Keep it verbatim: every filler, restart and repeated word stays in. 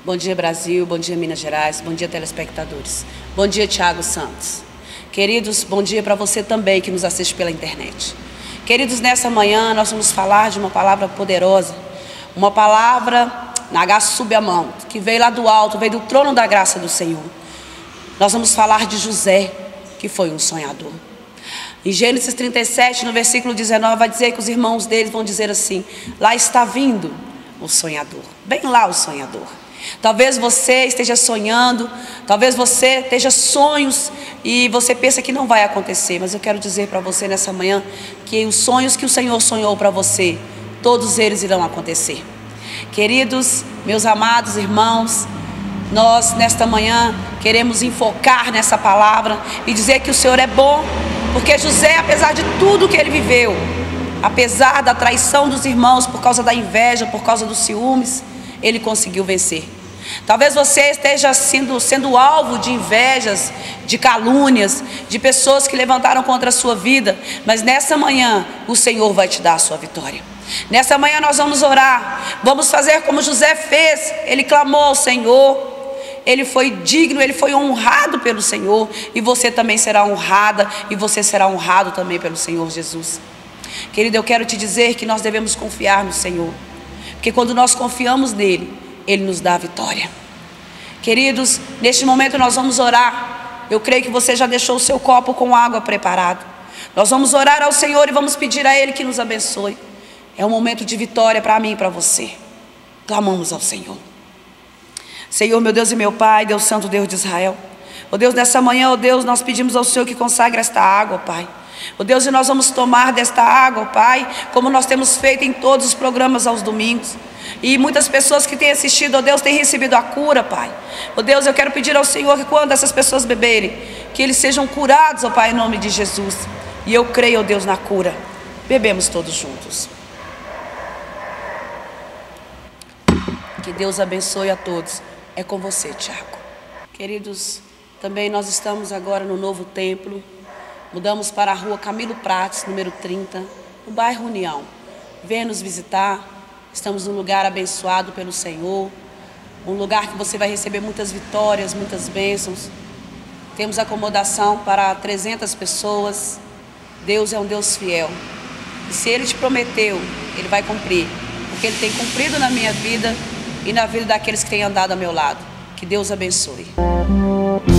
Bom dia, Brasil. Bom dia, Minas Gerais. Bom dia, telespectadores. Bom dia, Thiago Santos. Queridos, bom dia para você também que nos assiste pela internet. Queridos, nessa manhã nós vamos falar de uma palavra poderosa, uma palavra naga subamão, que veio lá do alto, veio do trono da graça do Senhor. Nós vamos falar de José, que foi um sonhador. Em Gênesis trinta e sete, no versículo dezenove, vai dizer que os irmãos deles vão dizer assim: lá está vindo o sonhador. Bem lá o sonhador. Talvez você esteja sonhando, talvez você esteja sonhos e você pensa que não vai acontecer, mas eu quero dizer para você nessa manhã que os sonhos que o Senhor sonhou para você, todos eles irão acontecer. Queridos, meus amados irmãos, nós nesta manhã queremos enfocar nessa palavra e dizer que o Senhor é bom, porque José, apesar de tudo que ele viveu, apesar da traição dos irmãos por causa da inveja, por causa dos ciúmes, ele conseguiu vencer. Talvez você esteja sendo, sendo alvo de invejas, de calúnias, de pessoas que levantaram contra a sua vida, mas nessa manhã o Senhor vai te dar a sua vitória. Nessa manhã nós vamos orar, vamos fazer como José fez. Ele clamou ao Senhor, ele foi digno, ele foi honrado pelo Senhor, e você também será honrada, e você será honrado também pelo Senhor Jesus. Querido, eu quero te dizer que nós devemos confiar no Senhor, porque quando nós confiamos nele, Ele nos dá a vitória. Queridos, neste momento nós vamos orar. Eu creio que você já deixou o seu copo com água preparado. Nós vamos orar ao Senhor e vamos pedir a Ele que nos abençoe. É um momento de vitória para mim e para você. Clamamos ao Senhor. Senhor, meu Deus e meu Pai, Deus Santo, Deus de Israel. Ó Deus, nessa manhã, ó Deus, nós pedimos ao Senhor que consagre esta água, Pai. Ó Deus, e nós vamos tomar desta água, ó Pai, como nós temos feito em todos os programas aos domingos. E muitas pessoas que têm assistido, ó Deus, têm recebido a cura, Pai. Ó Deus, eu quero pedir ao Senhor que quando essas pessoas beberem, que eles sejam curados, ó Pai, em nome de Jesus. E eu creio, ó Deus, na cura. Bebemos todos juntos. Que Deus abençoe a todos. É com você, Tiago. Queridos, também nós estamos agora no novo templo. Mudamos para a rua Camilo Prates, número trinta, no bairro União. Venha nos visitar. Estamos num lugar abençoado pelo Senhor, um lugar que você vai receber muitas vitórias, muitas bênçãos. Temos acomodação para trezentas pessoas. Deus é um Deus fiel. E se Ele te prometeu, Ele vai cumprir, porque Ele tem cumprido na minha vida e na vida daqueles que têm andado ao meu lado. Que Deus abençoe.